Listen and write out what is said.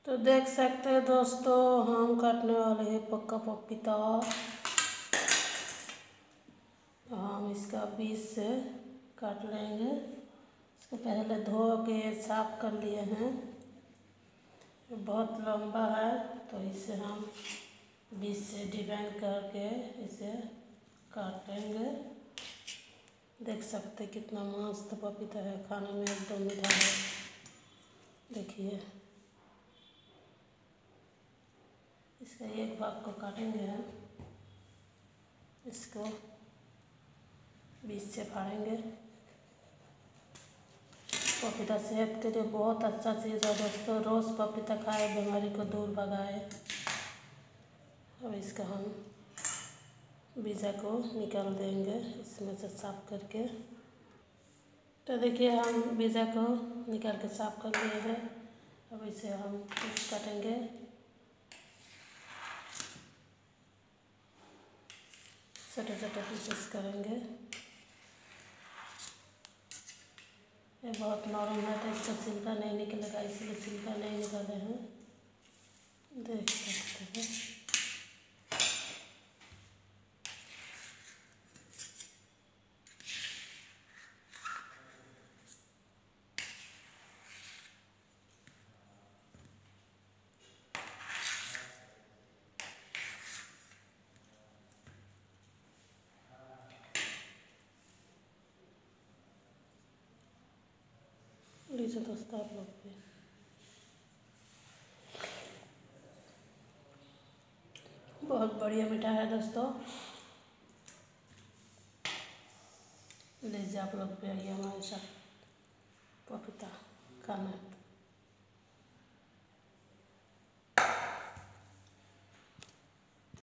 तो देख सकते हैं दोस्तों, हम काटने वाले हैं पक्का पपीता। हम इसका बीज से काट लेंगे। इसको पहले धो के साफ कर लिए हैं। बहुत लंबा है तो इसे हम बीज से डिवाइड करके इसे काटेंगे। देख सकते कितना मस्त पपीता है, खाने में एकदम मीठा है। देखिए, इसका एक भाग को काटेंगे हम, इसको बीज से फाड़ेंगे। पपीता सेहत के लिए बहुत अच्छा चीज़ है दोस्तों। रोज़ पपीता खाए, बीमारी को दूर भगाए। अब इसका हम बीजा को निकाल देंगे इसमें से साफ करके। तो देखिए, हम बीजा को निकाल के साफ कर लिए हैं। अब इसे हम पीस काटेंगे। छोटे छोटे पीसेस करेंगे। ये बहुत नरम है तो इसका छिलका नहीं निकलेगा, इसलिए छिलका नहीं निकाले हैं। देख सकते हैं। लीजिए दोस्तों, आप लोग भी बहुत बढ़िया मीठा है दोस्तों। लीजिए आप लोग भी आइए हमारे साथ पपीता खाना।